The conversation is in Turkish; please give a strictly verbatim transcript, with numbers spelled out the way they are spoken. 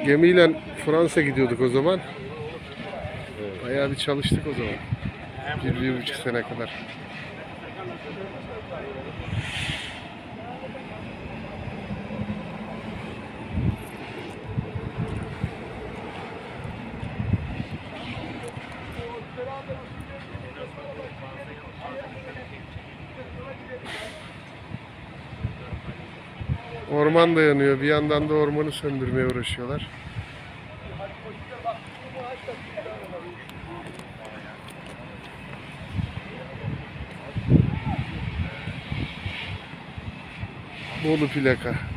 Gemiyle Fransa gidiyorduk o zaman. Bayağı bir çalıştık o zaman. Bir, bir buçuk sene kadar. Orman da yanıyor. Bir yandan da ormanı söndürmeye uğraşıyorlar. Bolu plaka.